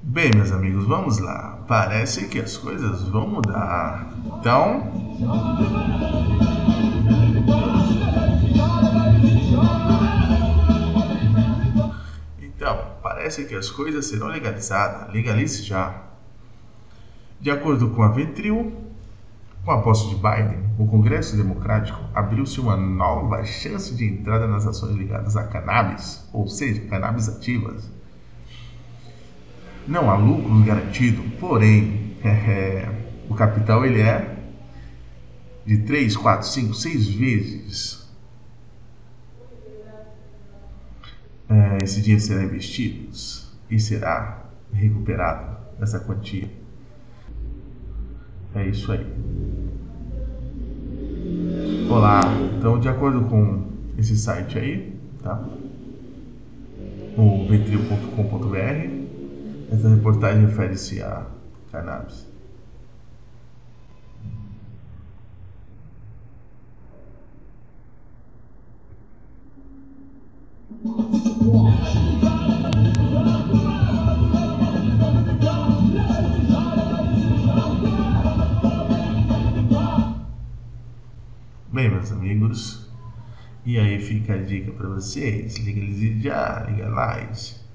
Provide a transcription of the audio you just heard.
Bem, meus amigos, vamos lá. Parece que as coisas vão mudar. Então, parece que as coisas serão legalizadas. Legalize já. De acordo com a Vetril, com a posse de Biden, o Congresso Democrático abriu-se uma nova chance de entrada nas ações ligadas a cannabis, ou seja, cannabis ativas. Não há lucro garantido, porém, o capital ele é de 3, 4, 5, 6 vezes. Esse dinheiro será investido e será recuperado essa quantia. É isso aí. Olá, então de acordo com esse site aí, tá? O vetril.com.br, essa reportagem refere-se a cannabis. Bem, meus amigos, e aí fica a dica para vocês: legalize já, legalize.